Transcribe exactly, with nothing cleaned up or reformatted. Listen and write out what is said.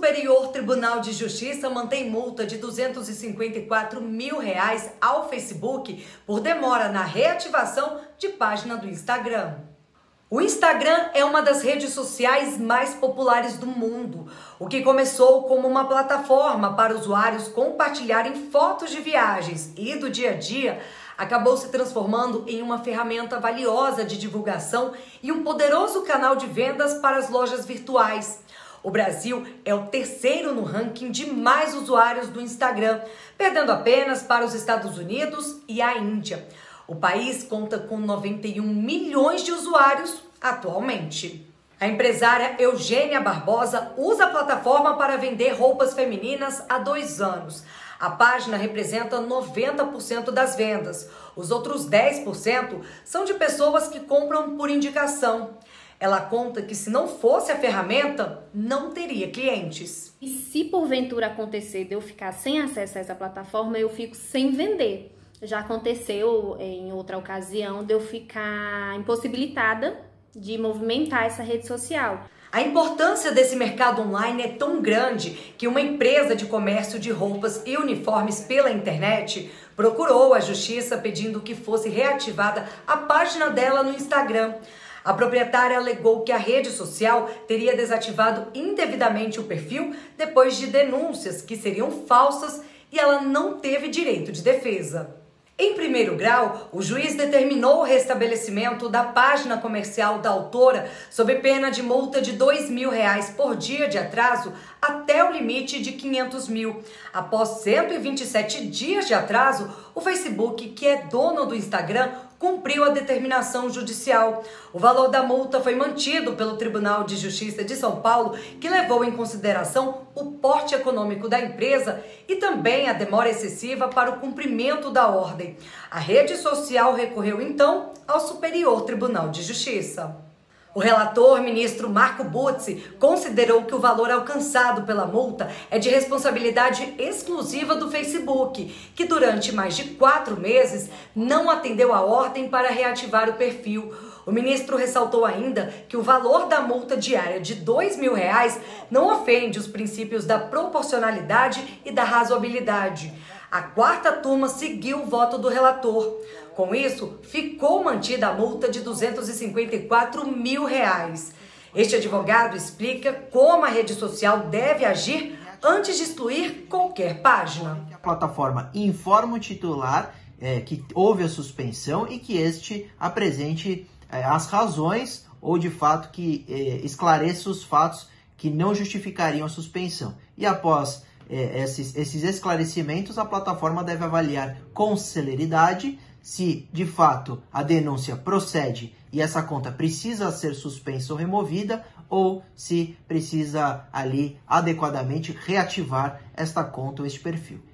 Superior Tribunal de Justiça mantém multa de duzentos e cinquenta e quatro mil reais ao Facebook por demora na reativação de página do Instagram. O Instagram é uma das redes sociais mais populares do mundo, o que começou como uma plataforma para usuários compartilharem fotos de viagens e do dia a dia, acabou se transformando em uma ferramenta valiosa de divulgação e um poderoso canal de vendas para as lojas virtuais. O Brasil é o terceiro no ranking de mais usuários do Instagram, perdendo apenas para os Estados Unidos e a Índia. O país conta com noventa e um milhões de usuários atualmente. A empresária Eugênia Barbosa usa a plataforma para vender roupas femininas há dois anos. A página representa noventa por cento das vendas. Os outros dez por cento são de pessoas que compram por indicação. Ela conta que se não fosse a ferramenta, não teria clientes. E se porventura acontecer de eu ficar sem acesso a essa plataforma, eu fico sem vender. Já aconteceu em outra ocasião de eu ficar impossibilitada de movimentar essa rede social. A importância desse mercado online é tão grande que uma empresa de comércio de roupas e uniformes pela internet procurou a justiça pedindo que fosse reativada a página dela no Instagram. A proprietária alegou que a rede social teria desativado indevidamente o perfil depois de denúncias que seriam falsas e ela não teve direito de defesa. Em primeiro grau, o juiz determinou o restabelecimento da página comercial da autora sob pena de multa de dois mil reais por dia de atraso até o limite de quinhentos mil. Após cento e vinte e sete dias de atraso, o Facebook, que é dono do Instagram, cumpriu a determinação judicial. O valor da multa foi mantido pelo Tribunal de Justiça de São Paulo, que levou em consideração o porte econômico da empresa e também a demora excessiva para o cumprimento da ordem. A rede social recorreu então ao Superior Tribunal de Justiça. O relator, ministro Marco Butzi, considerou que o valor alcançado pela multa é de responsabilidade exclusiva do Facebook, que durante mais de quatro meses não atendeu a ordem para reativar o perfil. O ministro ressaltou ainda que o valor da multa diária de dois mil reais não ofende os princípios da proporcionalidade e da razoabilidade. A quarta turma seguiu o voto do relator. Com isso, ficou mantida a multa de duzentos e cinquenta e quatro mil reais. Este advogado explica como a rede social deve agir antes de excluir qualquer página. A plataforma informa o titular é, que houve a suspensão e que este apresente é, as razões ou, de fato, que é, esclareça os fatos que não justificariam a suspensão. E após é, esses, esses esclarecimentos, a plataforma deve avaliar com celeridade se, de fato, a denúncia procede e essa conta precisa ser suspensa ou removida, ou se precisa ali adequadamente reativar esta conta ou este perfil.